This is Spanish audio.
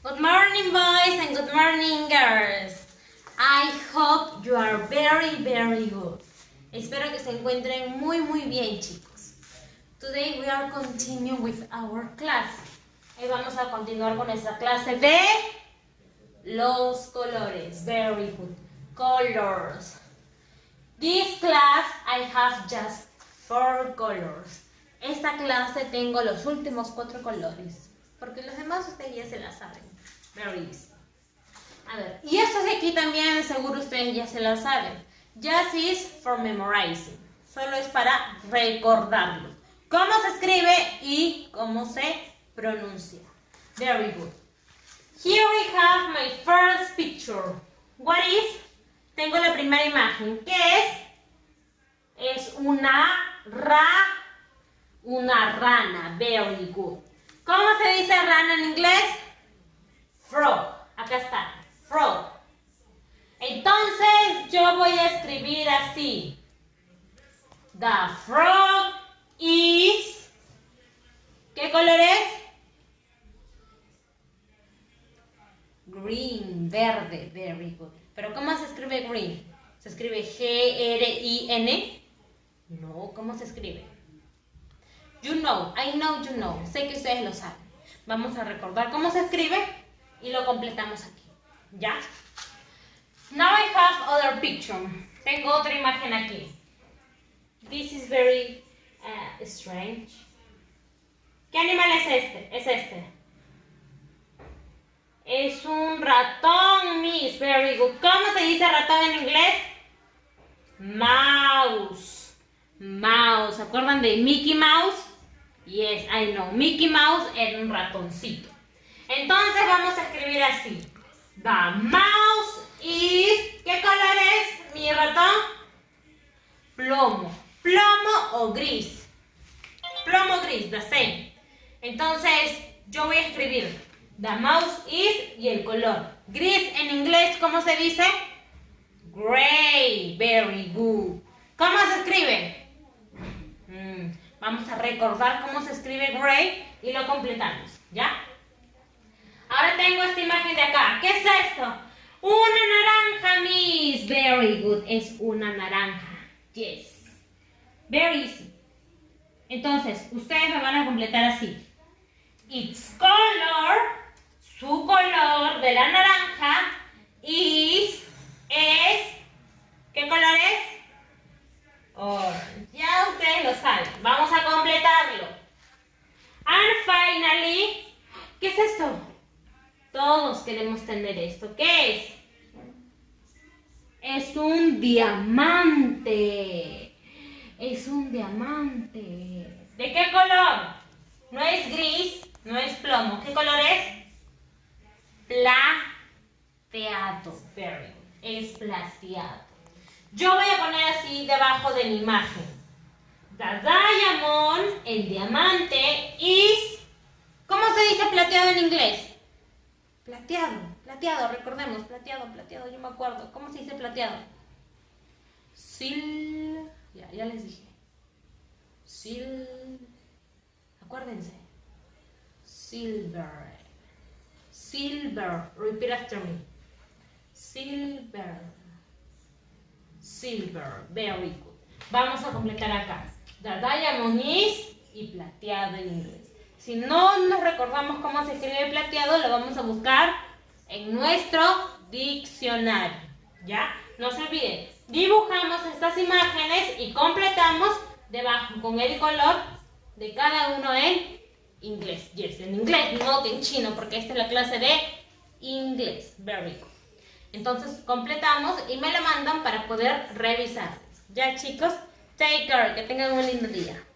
Good morning, boys, and good morning, girls. I hope you are very good. Espero que se encuentren muy bien, chicos. Today we are continuing with our class. Hoy vamos a continuar con nuestra clase de los colores. Very good. Colors. This class I have just 4 colors. Esta clase tengo los últimos 4 colores. Porque los demás ustedes ya se la saben. Very easy. A ver, y estos de aquí también seguro ustedes ya se la saben. Just is for memorizing. Solo es para recordarlo. Cómo se escribe y cómo se pronuncia. Very good. Here we have my first picture. What is? Tengo la primera imagen. ¿Qué es? Es una rana. Very good. ¿Cómo se dice rana en inglés? Frog. Acá está. Frog. Entonces yo voy a escribir así. The frog is... ¿Qué color es? Green. Verde. Very good. ¿Pero cómo se escribe green? ¿Se escribe G-R-I-N? No. ¿Cómo se escribe? You know, I know you know. Sé que ustedes lo saben. Vamos a recordar cómo se escribe y lo completamos aquí. ¿Ya? Now I have other picture. Tengo otra imagen aquí. This is very strange. ¿Qué animal es este? Es este. Es un ratón, miss. Very good. ¿Cómo se dice ratón en inglés? Mouse. Mouse. ¿Se acuerdan de Mickey Mouse? Yes, I know. Mickey Mouse era un ratoncito. Entonces vamos a escribir así. The mouse is... ¿Qué color es mi ratón? Plomo. Plomo o gris. Plomo gris, the same. Entonces yo voy a escribir the mouse is y el color. Gris en inglés, ¿cómo se dice? Gray. Very good. ¿Cómo se escribe? Vamos a recordar cómo se escribe gray y lo completamos, ¿ya? Ahora tengo esta imagen de acá. ¿Qué es esto? Una naranja, miss. Very good. Es una naranja. Yes. Very easy. Entonces, ustedes me van a completar así. Its color, su color de la naranja, is, es, ¿qué color es? Orange. Ya ustedes lo saben. Vamos a completarlo. And finally, ¿qué es esto? Todos queremos tener esto. ¿Qué es? Es un diamante. Es un diamante. ¿De qué color? No es gris, no es plomo. ¿Qué color es? Plateado. Very good. Es plateado. Yo voy a poner así debajo de mi imagen. The diamond, el diamante, is... ¿Cómo se dice plateado en inglés? Plateado, recordemos, plateado, yo me acuerdo. ¿Cómo se dice plateado? Ya les dije. Acuérdense. Silver, repeat after me. Silver, very good. Vamos a completar acá. The diamond is y plateado en inglés. Si no nos recordamos cómo se escribe plateado, lo vamos a buscar en nuestro diccionario. ¿Ya? No se olviden. Dibujamos estas imágenes y completamos debajo con el color de cada uno en inglés. Yes, en inglés, no en chino, porque esta es la clase de inglés. Very good. Entonces completamos y me la mandan para poder revisar. Ya, chicos, take care, que tengan un lindo día.